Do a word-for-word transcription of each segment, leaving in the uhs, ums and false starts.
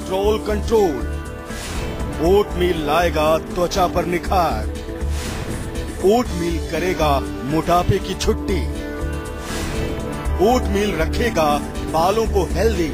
Cholesterol control. Oatmeal लाएगा त्वचा पर निखार। ओटमील करेगा मोटापे की छुट्टी। ओटमील रखेगा बालों को हेल्दी।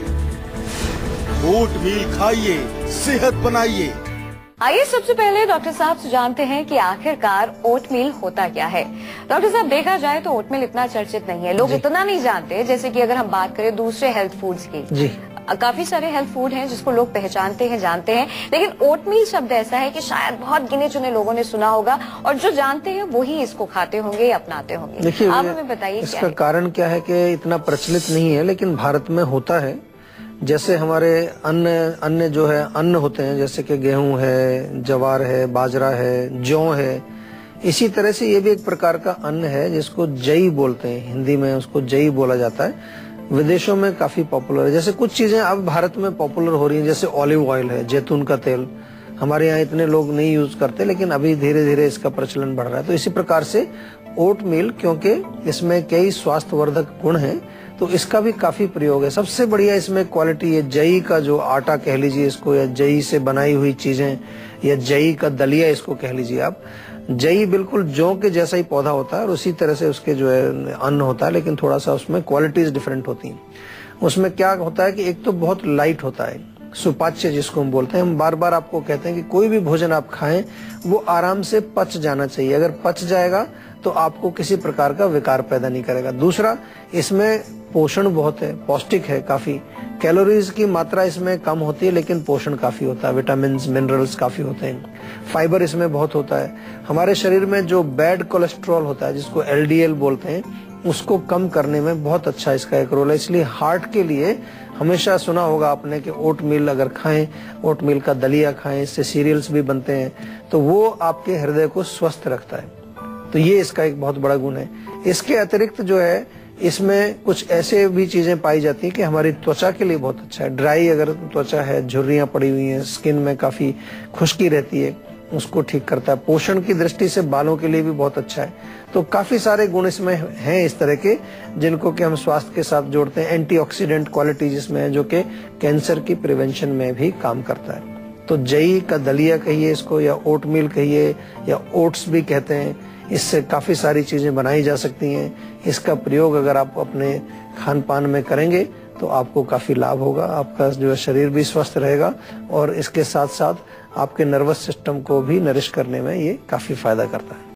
ओटमील खाइए, सेहत बनाइए। आइए सबसे पहले डॉक्टर साहब से जानते हैं कि आखिरकार ओटमील होता क्या है। डॉक्टर साहब, देखा जाए तो ओटमील इतना चर्चित नहीं है, लोग इतना नहीं जानते। जैसे कि अगर हम बात करें दूसरे हेल्थ फूड्स की, जी काफी सारे हेल्थ फूड हैं जिसको लोग पहचानते हैं, जानते हैं, लेकिन ओटमील शब्द ऐसा है कि शायद बहुत गिने चुने लोगों ने सुना होगा और जो जानते हैं वही इसको खाते होंगे या अपनाते होंगे। देखिए, आप हमें बताइए इसका कारण क्या है कि इतना प्रचलित नहीं है, लेकिन भारत में होता है। जैसे हमारे अन्न अन्न जो है अन्न होते हैं, जैसे कि गेहूं है, ज्वार है, बाजरा है, जौ है, इसी तरह से ये भी एक प्रकार का अन्न है जिसको जई बोलते हैं। हिंदी में उसको जई बोला जाता है। विदेशों में काफी पॉपुलर है। जैसे कुछ चीजें अब भारत में पॉपुलर हो रही हैं, जैसे ऑलिव ऑयल है, जैतून का तेल। हमारे यहाँ इतने लोग नहीं यूज करते, लेकिन अभी धीरे धीरे इसका प्रचलन बढ़ रहा है। तो इसी प्रकार से ओटमील, क्योंकि इसमें कई स्वास्थ्यवर्धक गुण हैं, तो इसका भी काफी प्रयोग है। सबसे बढ़िया इसमें क्वालिटी है जई का जो आटा कह लीजिए इसको, या जई से बनाई हुई चीजें, या जई का दलिया इसको कह लीजिए आप। जई बिल्कुल जौ के जैसा ही पौधा होता है और उसी तरह से उसके जो है अन्न होता है, लेकिन थोड़ा सा उसमें क्वालिटीज डिफरेंट होती हैं। उसमें क्या होता है कि एक तो बहुत लाइट होता है, सुपाच्य जिसको हम बोलते हैं। हम बार बार आपको कहते हैं कि कोई भी भोजन आप खाएं वो आराम से पच जाना चाहिए। अगर पच जाएगा तो आपको किसी प्रकार का विकार पैदा नहीं करेगा। दूसरा, इसमें पोषण बहुत है, पौष्टिक है काफी। कैलोरीज की मात्रा इसमें कम होती है, लेकिन पोषण काफी होता है, विटामिन मिनरल्स काफी होते हैं। फाइबर इसमें बहुत होता है। हमारे शरीर में जो बैड कोलेस्ट्रॉल होता है, जिसको एल डी एल बोलते हैं, उसको कम करने में बहुत अच्छा इसका एक रोल है। इसलिए हार्ट के लिए हमेशा सुना होगा आपने कि ओटमील अगर खाएं, ओटमील का दलिया खाएं, इससे सीरियल्स भी बनते हैं, तो वो आपके हृदय को स्वस्थ रखता है। तो ये इसका एक बहुत बड़ा गुण है। इसके अतिरिक्त जो है इसमें कुछ ऐसे भी चीजें पाई जाती हैं कि हमारी त्वचा के लिए बहुत अच्छा है। ड्राई अगर त्वचा है, झुर्रियां पड़ी हुई हैं, स्किन में काफी खुश्की रहती है, उसको ठीक करता है। पोषण की दृष्टि से बालों के लिए भी बहुत अच्छा है। तो काफी सारे गुण इसमें हैं इस तरह के, जिनको कि हम स्वास्थ्य के साथ जोड़ते हैं। एंटीऑक्सीडेंट क्वालिटी जिसमें है, जो कि कैंसर की प्रिवेंशन में भी काम करता है। तो जई का दलिया कहिए इसको, या ओटमील कहिए, या ओट्स भी कहते हैं, इससे काफी सारी चीजें बनाई जा सकती हैं। इसका प्रयोग अगर आप अपने खान पान में करेंगे तो आपको काफी लाभ होगा। आपका जो है शरीर भी स्वस्थ रहेगा और इसके साथ साथ आपके नर्वस सिस्टम को भी नरिश करने में ये काफी फायदा करता है।